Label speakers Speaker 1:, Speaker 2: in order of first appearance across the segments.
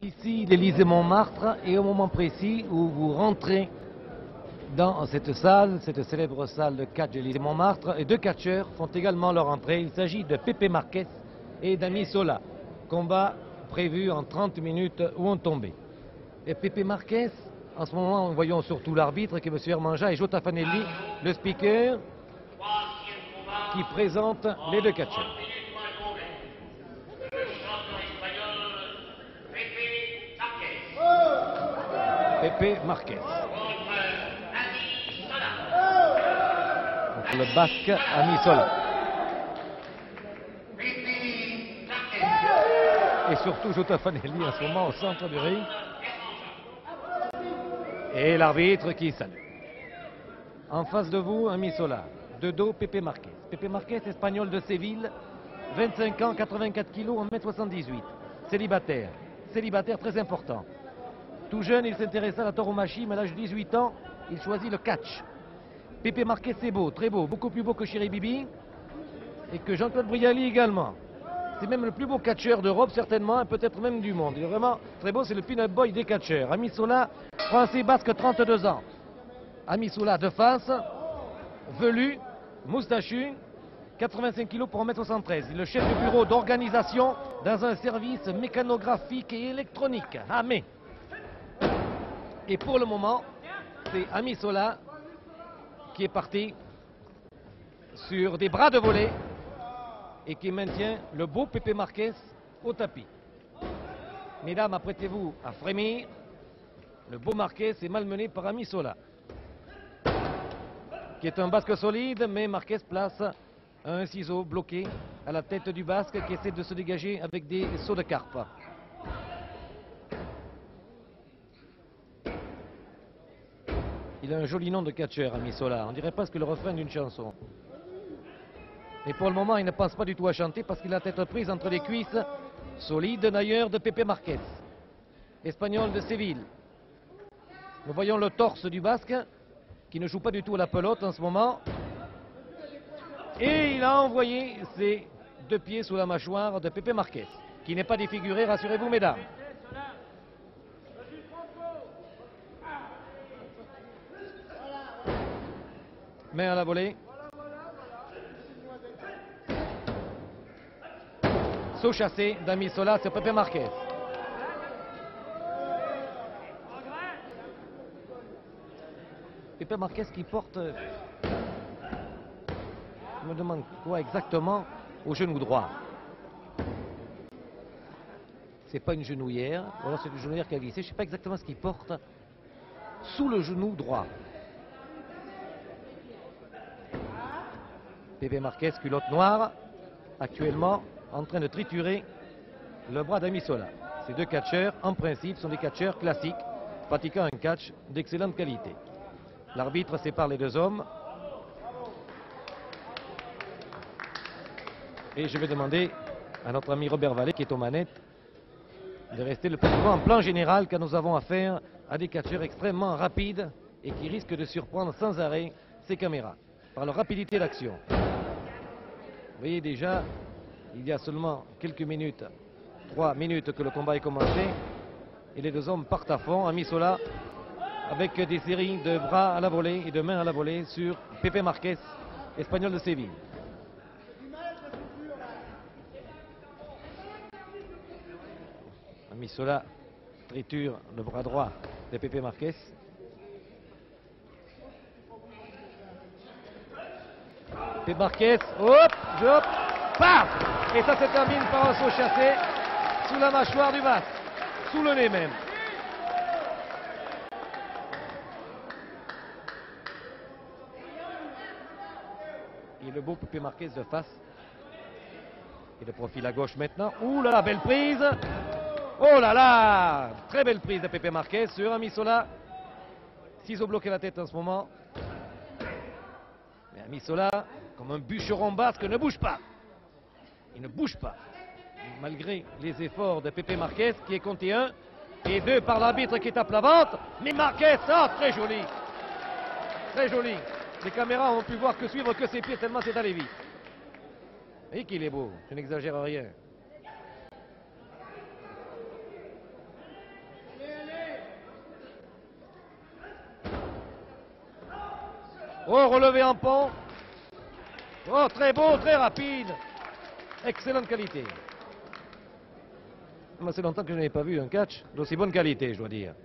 Speaker 1: Ici l'Élysée-Montmartre et au moment précis où vous rentrez dans cette salle, cette célèbre salle de catch de l'Élysée-Montmartre, et deux catcheurs font également leur entrée. Il s'agit de Pepe Marquez et d'Ami Sola. Combat prévu en 30 minutes ou en tombée. Et Pepe Marquez, en ce moment, nous voyons surtout l'arbitre qui est M. Hermanja et Jota Fanelli, le speaker, qui présente les deux catcheurs. Pepe Marquez. Donc le basque Ami Sola. Et surtout Jota Fanelli en ce moment au centre du ring. Et l'arbitre qui salue. En face de vous, Ami Sola. De dos, Pepe Marquez. Pepe Marquez, espagnol de Séville, 25 ans, 84 kilos, 1m78. Célibataire. Célibataire très important. Tout jeune, il s'intéresse à la tauromachie, mais à l'âge de 18 ans, il choisit le catch. Pepe Marquez, c'est beau, très beau, beaucoup plus beau que Chéri Bibi et que Jean-Claude Brialy également. C'est même le plus beau catcheur d'Europe, certainement, et peut-être même du monde. Il est vraiment très beau, c'est le pin-up boy des catcheurs. Ami Sola, français basque, 32 ans. Ami Sola de face, velu, moustachu, 85 kg pour 1m73. Il est le chef du bureau d'organisation dans un service mécanographique et électronique. Amé. Et pour le moment, c'est Ami Sola qui est parti sur des bras de volée et qui maintient le beau Pepe Marquez au tapis. Mesdames, apprêtez-vous à frémir. Le beau Marquez est malmené par Ami Sola, qui est un basque solide, mais Marquez place un ciseau bloqué à la tête du basque qui essaie de se dégager avec des sauts de carpe. Il a un joli nom de catcheur, Ami Sola. On dirait presque le refrain d'une chanson. Et pour le moment, il ne pense pas du tout à chanter parce qu'il a la tête prise entre les cuisses solides d'ailleurs de Pepe Marquez, espagnol de Séville. Nous voyons le torse du basque qui ne joue pas du tout à la pelote en ce moment. Et il a envoyé ses deux pieds sous la mâchoire de Pepe Marquez, qui n'est pas défiguré, rassurez-vous, mesdames. Main à la volée. Saut chassé d'Ami Sola sur Pepe Marquez. Pepe Marquez qui porte, je me demande quoi exactement, au genou droit. C'est pas une genouillère, ou alors c'est une genouillère qui a glissé. Je ne sais pas exactement ce qu'il porte sous le genou droit. Pepe Marquez, culotte noire, actuellement en train de triturer le bras d'Ami Sola. Ces deux catcheurs, en principe, sont des catcheurs classiques, pratiquant un catch d'excellente qualité. L'arbitre sépare les deux hommes. Et je vais demander à notre ami Robert Vallée, qui est aux manettes, de rester le plus souvent en plan général, car nous avons affaire à des catcheurs extrêmement rapides et qui risquent de surprendre sans arrêt ces caméras, par leur rapidité d'action. Vous voyez déjà, il y a seulement quelques minutes, 3 minutes que le combat est commencé, et les deux hommes partent à fond. Ami Sola avec des séries de bras à la volée et de mains à la volée sur Pepe Marquez, espagnol de Séville. Ami Sola triture le bras droit de Pepe Marquez. Pepe Marquez, hop, hop, paf! Et ça se termine par un saut chassé sous la mâchoire du basque, sous le nez même. Et le beau Pepe Marquez de face. Et de profil à gauche maintenant. Ouh là là, belle prise! Oh là là! Très belle prise de Pepe Marquez sur Ami Sola. Ciseaux bloqués la tête en ce moment. Mais Ami Sola, comme un bûcheron basque, ne bouge pas. Il ne bouge pas. Malgré les efforts de Pepe Marquez, qui est compté 1 et 2 par l'arbitre qui tape la vente. Mais Marquez, oh, très joli. Très joli. Les caméras ont pu voir que suivre que ses pieds tellement c'est allé vite. Et qu'il est beau, je n'exagère rien. Oh, relevé en pont. Oh, très beau, très rapide. Excellente qualité. C'est longtemps que je n'avais pas vu un catch d'aussi bonne qualité, je dois dire.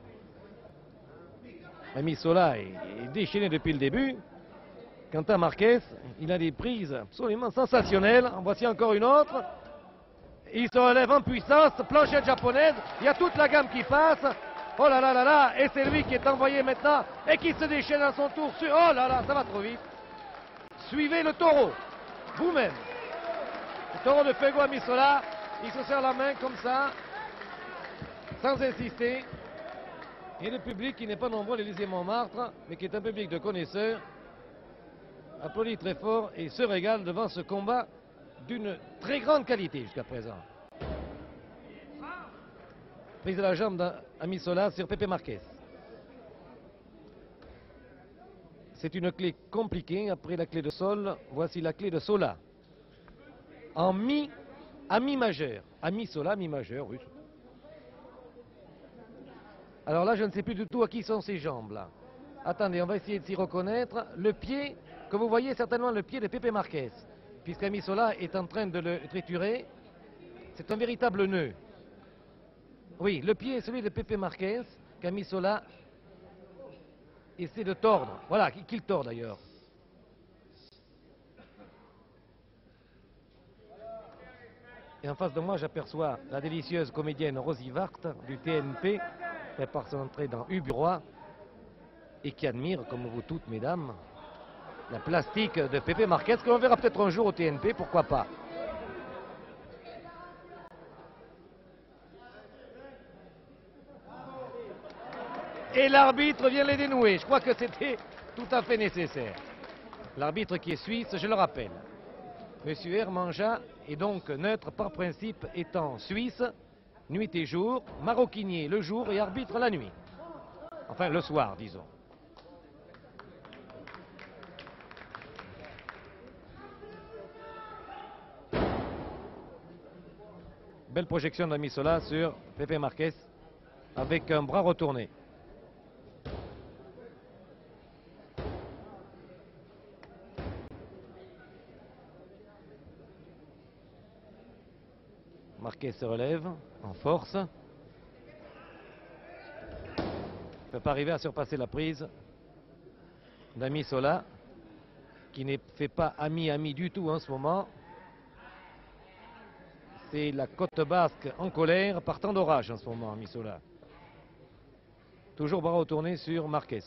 Speaker 1: Ami Sola est déchaîné depuis le début. Quant à Marquez, il a des prises absolument sensationnelles. En voici encore une autre. Il se relève en puissance, planchette japonaise. Il y a toute la gamme qui passe. Oh là là là là. Et c'est lui qui est envoyé maintenant et qui se déchaîne à son tour. Oh là là, ça va trop vite. Suivez le taureau, vous-même. Le taureau de Fuego Ami Sola. Il se serre la main comme ça, sans insister. Et le public, qui n'est pas nombreux à l'Élysée Montmartre, mais qui est un public de connaisseurs, applaudit très fort et se régale devant ce combat d'une très grande qualité jusqu'à présent. Prise de la jambe d'Ami Sola sur Pepe Marquez. C'est une clé compliquée. Après la clé de sol, voici la clé de Sola. En mi, à mi majeur. Ami Sola, mi majeur, oui. Alors là, je ne sais plus du tout à qui sont ces jambes là. Attendez, on va essayer de s'y reconnaître. Le pied, que vous voyez, certainement le pied de Pepe Marquez, puisqu'Ami Sola est en train de le triturer. C'est un véritable nœud. Oui, le pied est celui de Pepe Marquez, qu'Ami Sola essaie de tordre. Voilà, qu'il tord d'ailleurs. Et en face de moi, j'aperçois la délicieuse comédienne Rosie Vart du TNP, qui par son entrée dans Uburois, et qui admire, comme vous toutes, mesdames, la plastique de Pepe Marquez, que l'on verra peut-être un jour au TNP, pourquoi pas. Et l'arbitre vient les dénouer. Je crois que c'était tout à fait nécessaire. L'arbitre qui est suisse, je le rappelle. Monsieur Hermanja est donc neutre par principe, étant suisse, nuit et jour, maroquinier le jour et arbitre la nuit. Enfin, le soir, disons. Belle projection d'Ami Sola sur Pepe Marquez avec un bras retourné. Marquez se relève en force. Il ne peut pas arriver à surpasser la prise d'Ami Sola, qui ne fait pas ami du tout en ce moment. C'est la côte basque en colère par temps d'orage en ce moment, Ami Sola. Toujours bras retourné sur Marquez.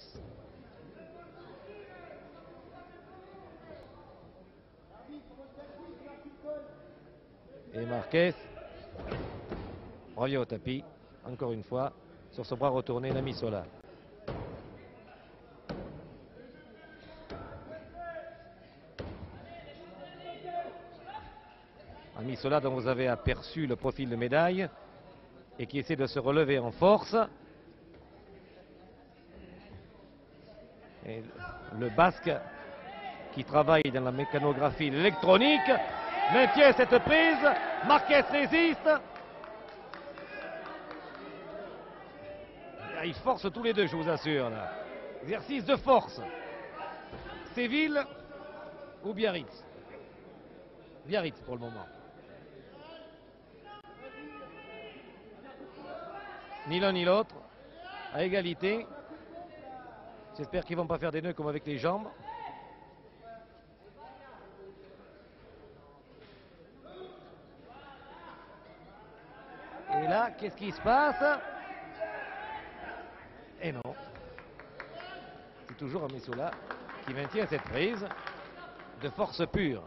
Speaker 1: Et Marquez revient au tapis, encore une fois, sur ce bras retourné d'Ami Sola. Ami Sola, dont vous avez aperçu le profil de médaille et qui essaie de se relever en force. Et le Basque, qui travaille dans la mécanographie électronique, maintient cette prise. Marquez résiste. Ils forcent tous les deux, je vous assure. Là. Exercice de force. Séville ou Biarritz? Biarritz pour le moment. Ni l'un ni l'autre, à égalité. J'espère qu'ils ne vont pas faire des nœuds comme avec les jambes. Et là, qu'est-ce qui se passe? Et non. C'est toujours Ami Sola qui maintient cette prise de force pure.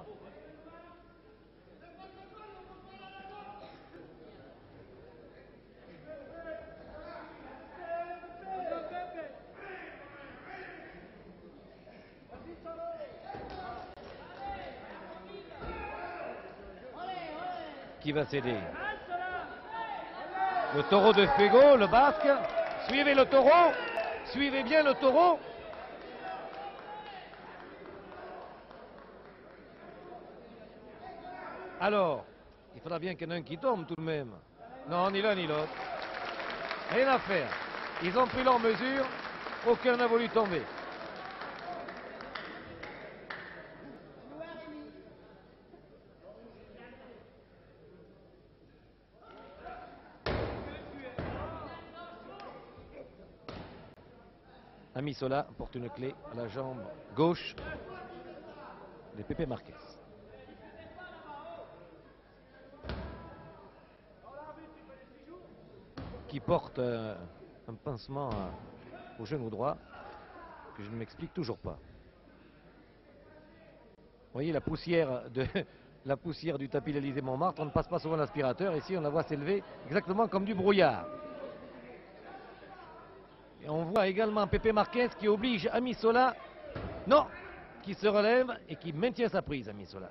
Speaker 1: Qui va céder? Le taureau de Fuego, le Basque. Suivez le taureau. Suivez bien le taureau. Alors, il faudra bien qu'il y en ait un qui tombe tout de même. Non, ni l'un ni l'autre. Rien à faire. Ils ont pris leur mesure. Aucun n'a voulu tomber. Amisola porte une clé à la jambe gauche de Pepe Marquez. Qui porte un pansement au genou droit que je ne m'explique toujours pas. Vous voyez la poussière la poussière du tapis l'Élysée-Montmartre, on ne passe pas souvent l'aspirateur, ici on la voit s'élever exactement comme du brouillard. Et on voit également Pepe Marquez qui oblige Amisola, non, qui se relève et qui maintient sa prise, Amisola.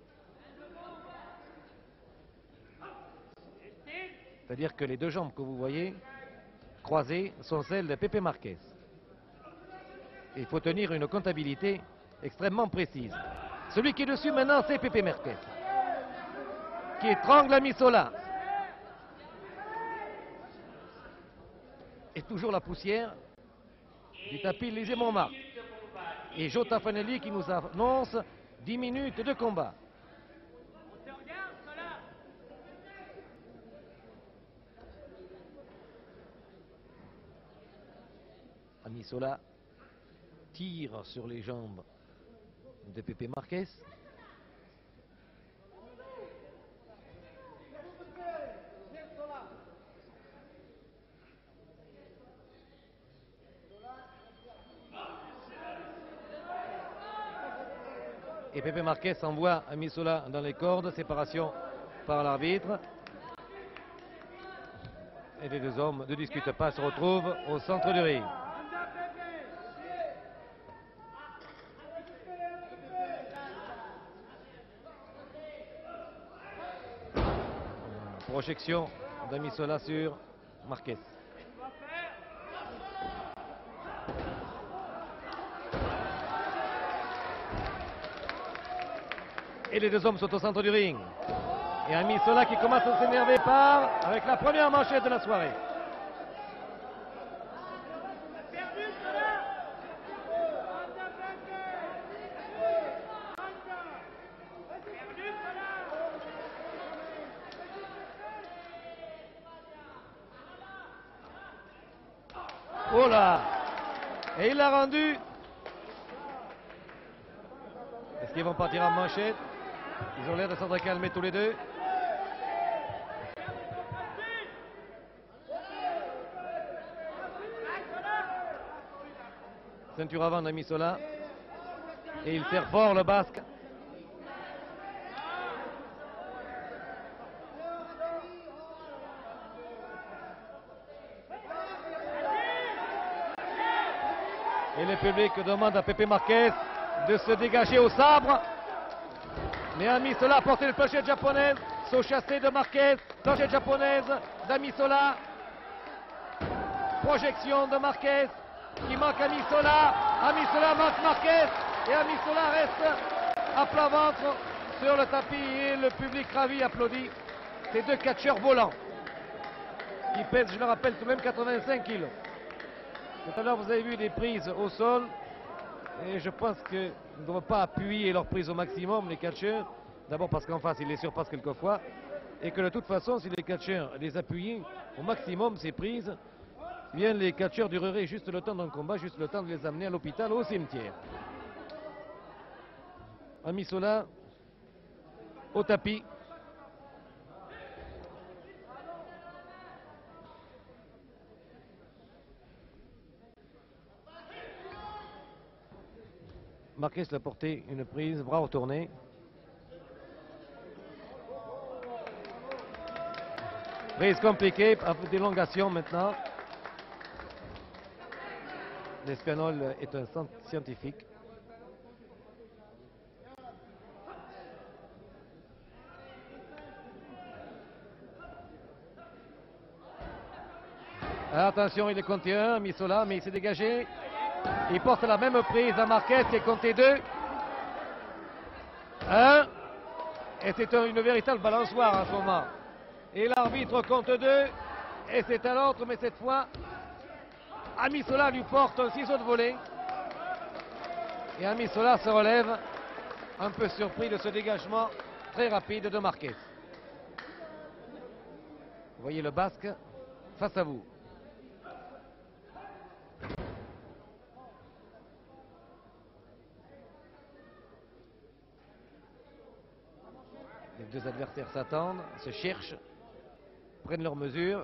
Speaker 1: C'est-à-dire que les deux jambes que vous voyez croisées sont celles de Pepe Marquez. Et il faut tenir une comptabilité extrêmement précise. Celui qui est dessus maintenant, c'est Pepe Marquez, qui étrangle Amisola. Et toujours la poussière du tapis Élysée-Montmartre. Et Jota Fanelli qui nous annonce 10 minutes de combat. Amisola tire sur les jambes de Pepe Marquez. Et Pepe Marquez envoie Amisola dans les cordes, séparation par l'arbitre. Et les deux hommes ne discutent pas, se retrouvent au centre du ring. Projection d'Amisola sur Marquez. Et les deux hommes sont au centre du ring. Et Amisola qui commence à s'énerver part avec la première manchette de la soirée. Oh là! Et il l'a rendu. Est-ce qu'ils vont partir en manchette? Ils ont l'air de s'être calmés tous les deux. Ceinture avant d'Amisola. Et il serre fort le basque. Et le public demande à Pepe Marquez de se dégager au sabre. Mais Amisola a porté le clochette japonaise, saut chassé de Marquez, clochette japonaise d'Amisola. Projection de Marquez qui manque Amisola. Amisola manque Marquez et Amisola reste à plat ventre sur le tapis et le public ravi applaudit. Ces deux catcheurs volants qui pèsent, je le rappelle, tout de même 85 kilos. Tout à l'heure, vous avez vu des prises au sol. Et je pense qu'ils ne doivent pas appuyer leur prise au maximum, les catcheurs. D'abord parce qu'en face, ils les surpassent quelquefois. Et que de toute façon, si les catcheurs les appuyaient au maximum, ces prises, bien les catcheurs dureraient juste le temps d'un combat, juste le temps de les amener à l'hôpital ou au cimetière. Amisola au tapis. Marquez l'a porté une prise, bras retournés. Prise compliquée, avec d'élongation maintenant. L'Espagnol est un scientifique. Attention, il est compté 1, Amisola, mais il s'est dégagé. Il porte la même prise à Marquez qui est compté 2. 1. Et c'est une véritable balançoire en ce moment. Et l'arbitre compte 2. Et c'est à l'autre, mais cette fois, Amisola lui porte un ciseau de volée. Et Amisola se relève, un peu surpris de ce dégagement très rapide de Marquez. Vous voyez le basque face à vous. deux adversaires s'attendent, se cherchent, prennent leurs mesures.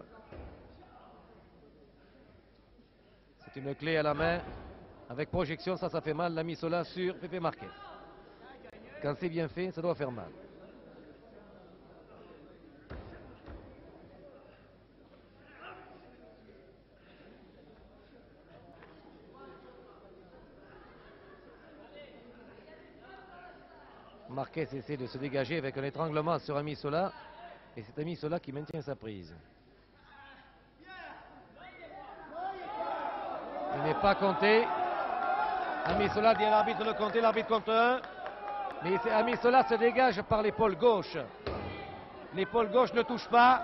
Speaker 1: C'est une clé à la main. Avec projection, ça fait mal. La Misola sur Pepe Marquez. Quand c'est bien fait, ça doit faire mal. Marquez essaie de se dégager avec un étranglement sur Amisola. Et c'est Amisola qui maintient sa prise. Il n'est pas compté. Amisola dit à l'arbitre de le compter. L'arbitre compte 1. Mais Amisola se dégage par l'épaule gauche. L'épaule gauche ne touche pas.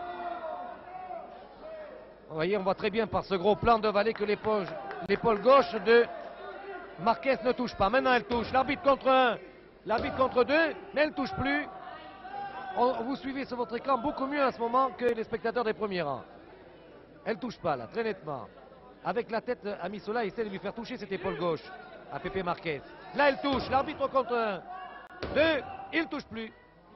Speaker 1: Vous voyez, on voit très bien par ce gros plan de Vallée que l'épaule gauche de Marquez ne touche pas. Maintenant, elle touche. L'arbitre contre 1. L'arbitre contre 2, mais elle ne touche plus. Vous suivez sur votre écran beaucoup mieux à ce moment que les spectateurs des premiers rangs. Elle ne touche pas là, très nettement. Avec la tête, Amisola essaie de lui faire toucher cette épaule gauche à Pepe Marquez. Là, elle touche. L'arbitre contre 1. 2, il ne touche plus.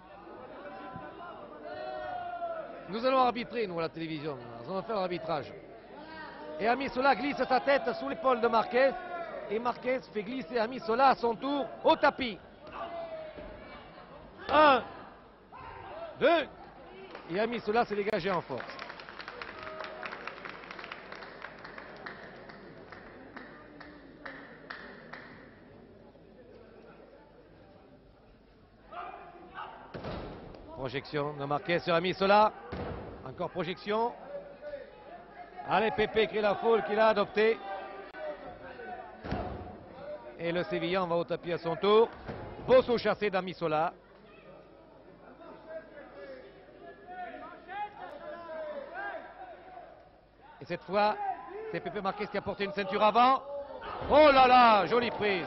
Speaker 1: Nous allons arbitrer, nous, à la télévision. Nous allons faire l'arbitrage. Et Amisola glisse sa tête sous l'épaule de Marquez. Et Marquez fait glisser Amisola à son tour au tapis. 1, 2, et Amisola s'est dégagé en force. Projection de Marquez sur Amisola. Encore projection. Allez, Pepe crée la foule qu'il a adoptée. Et le Sévillan va au tapis à son tour. Beau saut chassé d'Amisola. Et cette fois, c'est Pepe Marquez qui a porté une ceinture avant. Oh là là, jolie prise.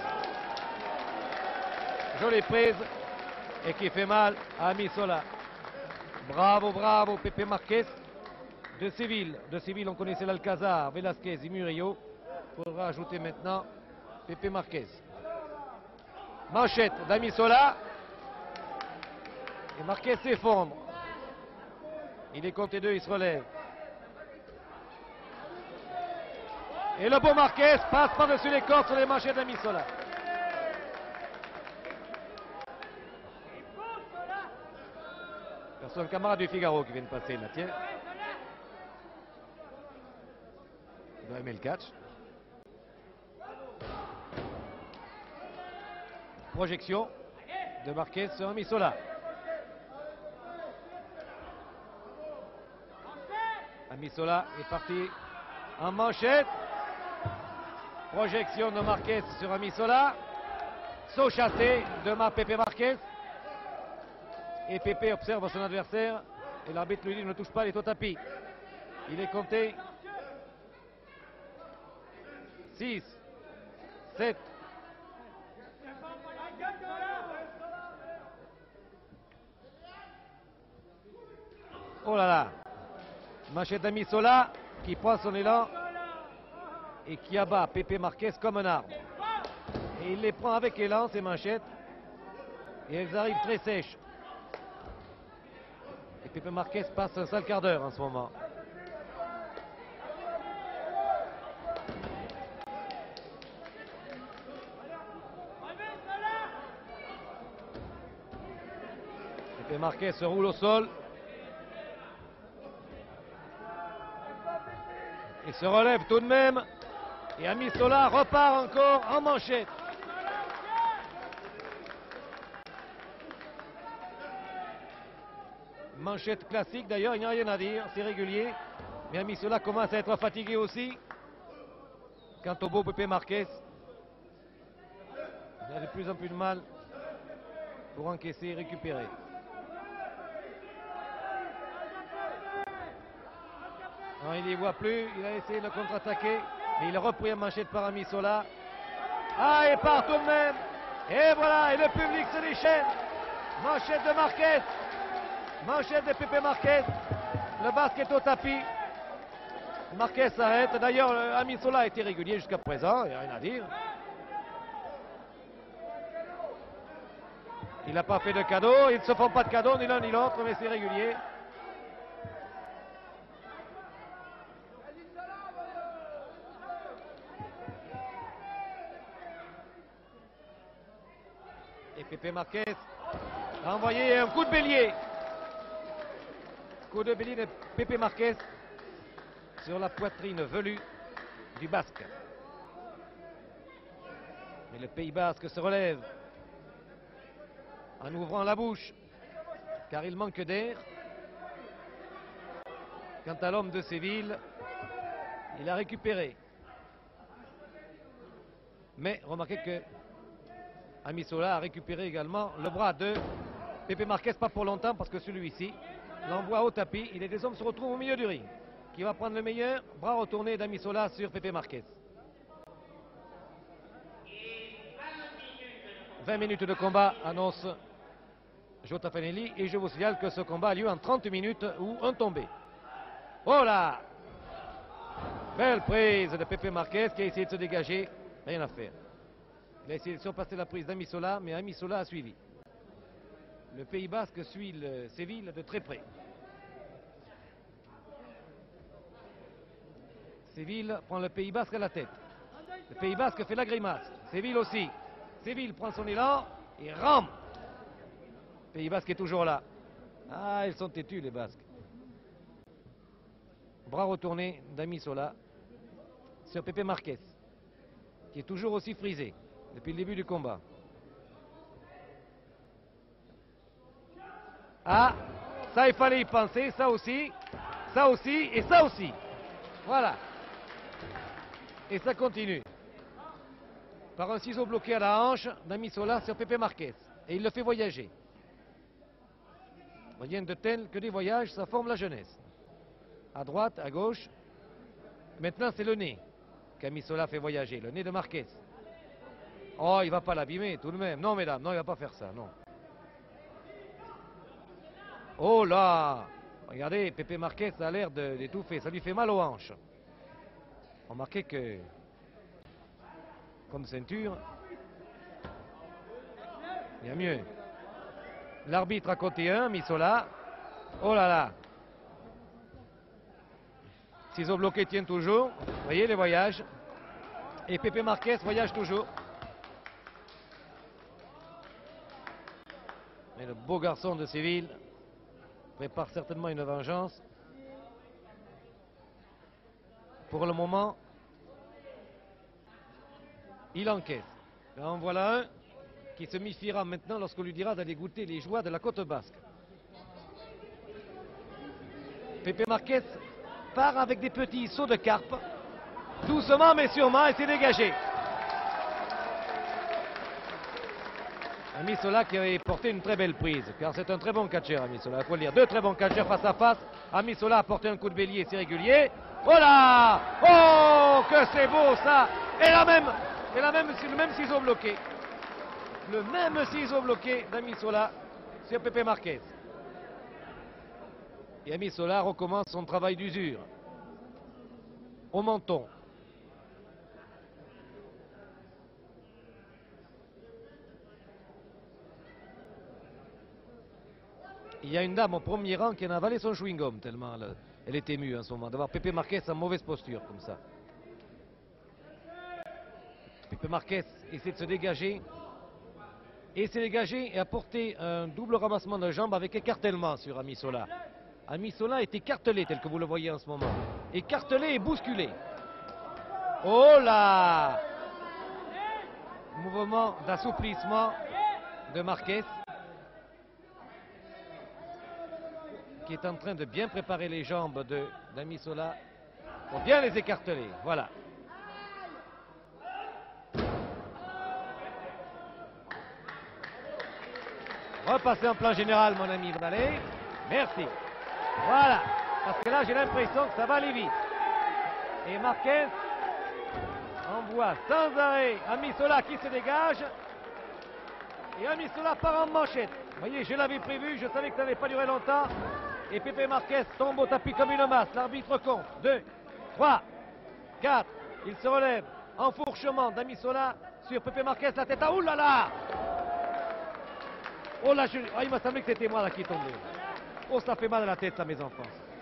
Speaker 1: Jolie prise. Et qui fait mal à Amisola. Bravo, bravo, Pepe Marquez de Séville. De Séville, on connaissait l'Alcazar, Velasquez et Murillo. Il faudra ajouter maintenant Pepe Marquez. Manchette d'Amisola. Et Marquez s'effondre. Il est compté 2, il se relève. Et le beau Marquez passe par-dessus les cordes sur les manchettes d'Amisola. C'est un camarade du Figaro qui vient de passer là, tiens. Il doit aimer le catch. Projection de Marquez sur Amisola. Amisola est parti en manchette. Projection de Marquez sur Amisola. Saut chassé de Pepe Marquez. Et Pepe observe son adversaire. Et l'arbitre lui dit ne touche pas, il est au tapis. Il est compté 6, 7. Oh là là. Manchette d'Amisola qui prend son élan et qui abat Pepe Marquez comme un arbre. Et il les prend avec élan, ces manchettes. Et elles arrivent très sèches. Et Pepe Marquez passe un sale quart d'heure en ce moment. Pepe Marquez se roule au sol. Il se relève tout de même. Et Amisola repart encore en manchette. Manchette classique d'ailleurs, il n'y a rien à dire, c'est régulier. Mais Amisola commence à être fatigué aussi. Quant au beau Pepe Marquez, il a de plus en plus de mal pour encaisser et récupérer. Non, il n'y voit plus, il a essayé de contre-attaquer, mais il est repris en manchette par Amisola. Ah, il part tout de même. Et voilà, et le public se déchaîne. Manchette de Marquez. Manchette de Pepe Marquez. Le basket au tapis. Marquez s'arrête. D'ailleurs, Amisola a été régulier jusqu'à présent, il n'y a rien à dire. Il n'a pas fait de cadeau. Ils ne se font pas de cadeau, ni l'un ni l'autre, mais c'est régulier. Et Pepe Marquez a envoyé un coup de bélier. Coup de bélier de Pepe Marquez sur la poitrine velue du Basque. Mais le Pays Basque se relève en ouvrant la bouche, car il manque d'air. Quant à l'homme de Séville, il a récupéré. Mais remarquez que Amisola a récupéré également le bras de Pepe Marquez, pas pour longtemps, parce que celui-ci l'envoie au tapis. Et les deux hommes se retrouvent au milieu du ring. Qui va prendre le meilleur? Bras retourné d'Amisola sur Pepe Marquez. 20 minutes de combat, annonce Jota Fanelli. Et je vous signale que ce combat a lieu en 30 minutes ou un tombé. Oh là! Belle prise de Pepe Marquez qui a essayé de se dégager. Rien à faire. Il a essayé de surpasser la prise d'Amisola, mais Amisola a suivi. Le Pays Basque suit le Séville de très près. Séville prend le Pays Basque à la tête. Le Pays Basque fait la grimace. Séville aussi. Séville prend son élan et rampe. Le Pays Basque est toujours là. Ah, ils sont têtus les Basques. Bras retourné d'Amisola sur Pepe Marquez, qui est toujours aussi frisé depuis le début du combat. Ah, ça il fallait y penser, ça aussi et ça aussi. Voilà. Et ça continue. Par un ciseau bloqué à la hanche d'Amisola sur Pepe Marquez. Et il le fait voyager. Rien de tel que des voyages, ça forme la jeunesse. À droite, à gauche. Maintenant c'est le nez qu'Amisola fait voyager, le nez de Marquez. Oh, il va pas l'abîmer tout de même. Non mesdames, non, il va pas faire ça, non. Oh là! Regardez, Pepe Marquez a l'air d'étouffer, ça lui fait mal aux hanches. Remarquez que, comme ceinture, il y a mieux. L'arbitre a compté un, Amisola. Oh là là! Ciseaux bloqués tiennent toujours. Vous voyez les voyages. Et Pepe Marquez voyage toujours. Mais le beau garçon de Séville prépare certainement une vengeance. Pour le moment, il encaisse. Là, en voilà un qui se méfiera maintenant lorsqu'on lui dira d'aller goûter les joies de la côte basque. Pepe Marquez part avec des petits sauts de carpe. Doucement mais sûrement, et s'est dégagé. Amisola qui avait porté une très belle prise, car c'est un très bon catcheur, Amisola, il faut le dire. Deux très bons catcheurs face à face. Amisola a porté un coup de bélier, c'est régulier. Oh là! Oh, que c'est beau ça! Et le même ciseau bloqué. Le même ciseau bloqué d'Amisola sur Pepe Marquez. Et Amisola recommence son travail d'usure. Au menton. Il y a une dame au premier rang qui en a avalé son chewing-gum tellement elle est émue en ce moment d'avoir Pepe Marquez en mauvaise posture comme ça. Pepe Marquez essaie de se dégager. Et s'est dégagé et a porté un double ramassement de jambes avec écartèlement sur Amisola. Amisola est écartelé tel que vous le voyez en ce moment. Écartelé et bousculé. Oh là! Mouvement d'assouplissement de Marquez, qui est en train de bien préparer les jambes d'Amisola pour bien les écarteler. Voilà. Repassez en plan général, mon ami. Allez, merci. Voilà. Parce que là, j'ai l'impression que ça va aller vite. Et Marquez envoie sans arrêt Amisola qui se dégage. Et Amisola part en manchette. Vous voyez, je l'avais prévu, je savais que ça n'allait pas durer longtemps. Et Pepe Marquez tombe au tapis comme une masse. L'arbitre compte. 2, 3, 4. Il se relève. Enfourchement d'Amisola sur Pepe Marquez. La tête à oulala! Oh là, il m'a semblé que c'était moi là qui tombais. Oh, ça fait mal à la tête, ça, mes enfants.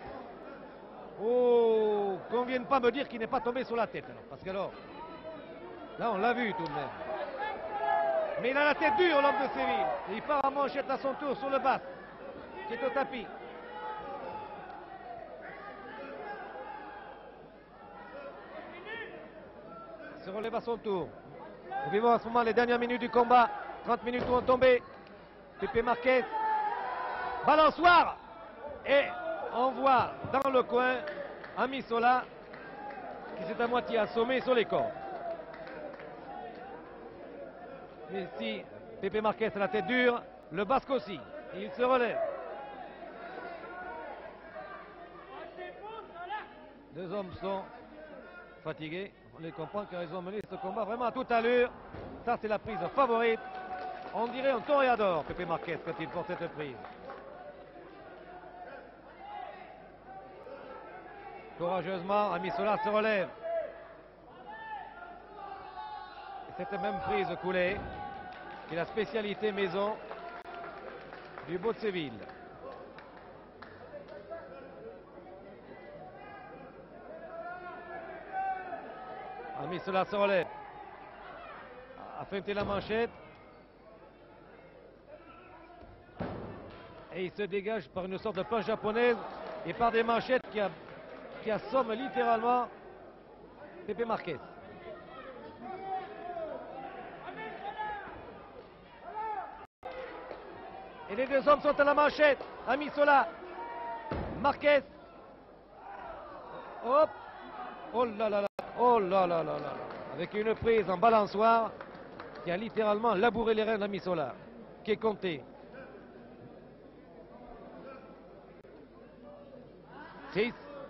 Speaker 1: Oh, qu'on ne vienne pas me dire qu'il n'est pas tombé sur la tête, alors. Parce que alors, là, on l'a vu tout de même. Mais il a la tête dure, l'homme de Séville. Et il part en manchette à son tour sur le bas, qui est au tapis. Il se relève à son tour. Nous vivons en ce moment les dernières minutes du combat. 30 minutes où on tombé. Pepe Marquez. Balançoire. Et on voit dans le coin Amisola qui s'est à moitié assommé sur les cordes. Mais si Pepe Marquez a la tête dure, le Basque aussi. Il se relève. Deux hommes sont fatigués. On les comprend car ils ont mené ce combat vraiment à toute allure. Ça, c'est la prise favorite. On dirait un toréador, Pepe Marquez, quand il porte cette prise. Courageusement, Amisola se relève. Et cette même prise coulée, qui est la spécialité maison du Beau de Séville. Amisola se relève. A feinté la manchette. Et il se dégage par une sorte de planche japonaise et par des manchettes qui assomment littéralement Pepe Marquez. Et les deux hommes sont à la manchette. Amisola, Marquez. Hop. Oh là là là. Oh là là là là. Avec une prise en balançoire qui a littéralement labouré les reins d'Amisola, qui est compté. 6,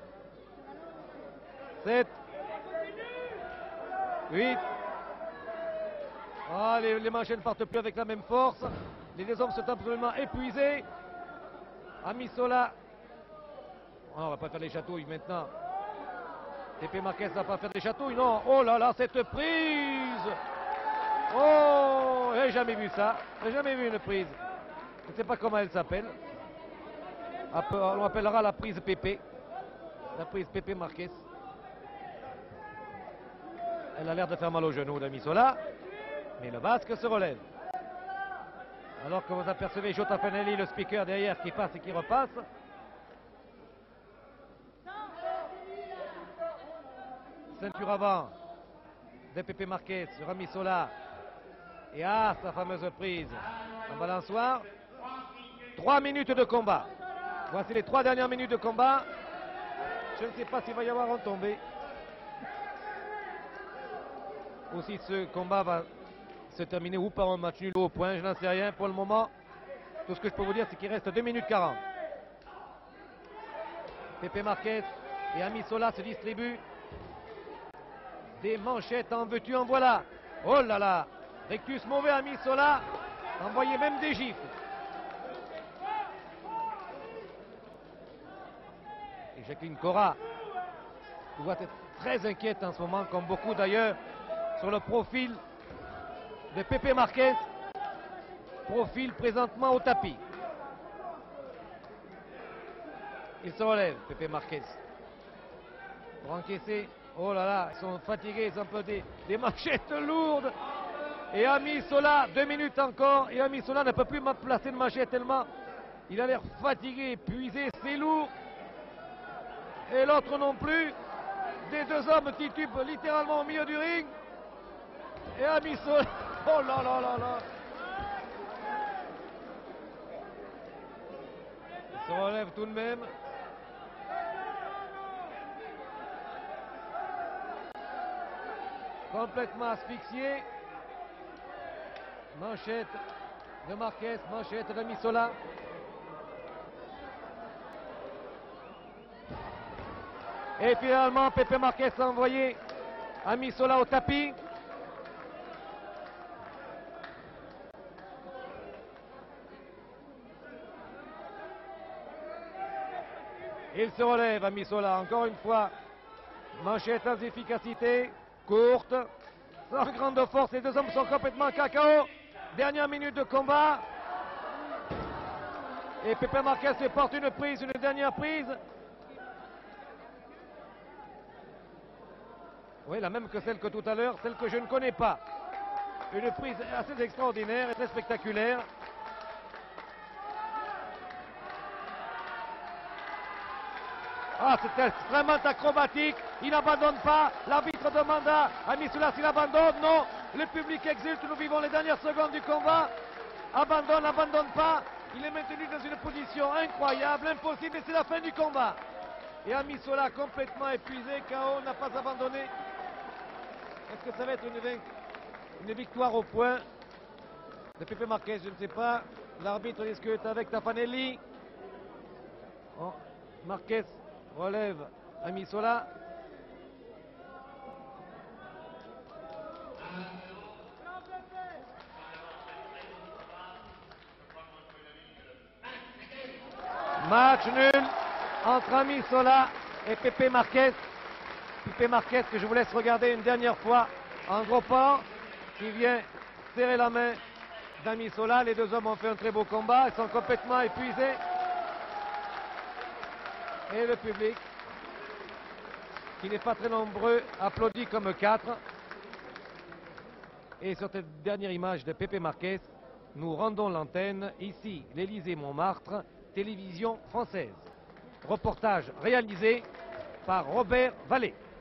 Speaker 1: 7, 8. Ah, les manchettes ne partent plus avec la même force. Les deux hommes sont absolument épuisés. Amisola. Oh, on va pas faire les chatouilles maintenant. Pepe Marquez va pas faire des chatouilles, non. Oh là là, cette prise. Oh, j'ai jamais vu ça. J'ai jamais vu une prise. Je ne sais pas comment elle s'appelle. On appellera la prise Pepe. La prise Pepe Marquez. Elle a l'air de faire mal au genou d'Amisola. Mais le Basque se relève. Alors que vous apercevez Jota Fanelli, le speaker derrière, qui passe et qui repasse. Ceinture avant de Pepe Marquez sur Amisola. Et sa fameuse prise en balançoire. 3 minutes de combat. Voici les 3 dernières minutes de combat. Je ne sais pas s'il va y avoir un tombé. Ou si ce combat va se terminer ou par un match nul ou au point. Je n'en sais rien pour le moment. Tout ce que je peux vous dire, c'est qu'il reste 2 minutes 40. Pepe Marquez et Amisola se distribuent des manchettes. En veux-tu, en voilà. Oh là là. Rectus mauvais, Amisola. Envoyait même des gifles. Et Jacqueline Cora, qui doit être très inquiète en ce moment, comme beaucoup d'ailleurs, sur le profil de Pepe Marquez. Profil présentement au tapis. Il se relève, Pepe Marquez. Pour encaisser. Oh là là, ils sont fatigués, ils ont un peu des manchettes lourdes. Et Amisola, 2 minutes encore. Et Amisola ne peut plus placer de manchette tellement il a l'air fatigué, épuisé, c'est lourd. Et l'autre non plus. Des deux hommes titubent littéralement au milieu du ring. Et Amisola. Oh là là là là. Il se relève tout de même. Complètement asphyxié. Manchette de Marquez, manchette d'Amisola. Et finalement, Pepe Marquez a envoyé Amisola au tapis. Il se relève, Amisola, encore une fois. Manchette sans efficacité, courte, sans grande force. Les deux hommes sont complètement cacao. Dernière minute de combat. Et Pepe Marquez se porte une prise, une dernière prise. Oui, la même que celle que tout à l'heure, celle que je ne connais pas. Une prise assez extraordinaire et très spectaculaire. Ah, c'était extrêmement acrobatique. Il n'abandonne pas. L'arbitre demande à Missoula s'il abandonne. Non, le public exulte. Nous vivons les dernières secondes du combat. Abandonne, n'abandonne pas. Il est maintenu dans une position incroyable, impossible, et c'est la fin du combat. Et Amisola complètement épuisé, KO, n'a pas abandonné. Est-ce que ça va être une victoire au point de Pepe Marquez? Je ne sais pas. L'arbitre discute avec Tafanelli. Oh, Marquez relève Amisola. Match nul entre Amisola et Pepe Marquez. Pepe Marquez que je vous laisse regarder une dernière fois en gros plan, qui vient serrer la main d'Amisola. Les deux hommes ont fait un très beau combat, ils sont complètement épuisés. Et le public, qui n'est pas très nombreux, applaudit comme 4. Et sur cette dernière image de Pepe Marquez, nous rendons l'antenne ici, l'Élysée-Montmartre, télévision française. Reportage réalisé par Robert Vallée.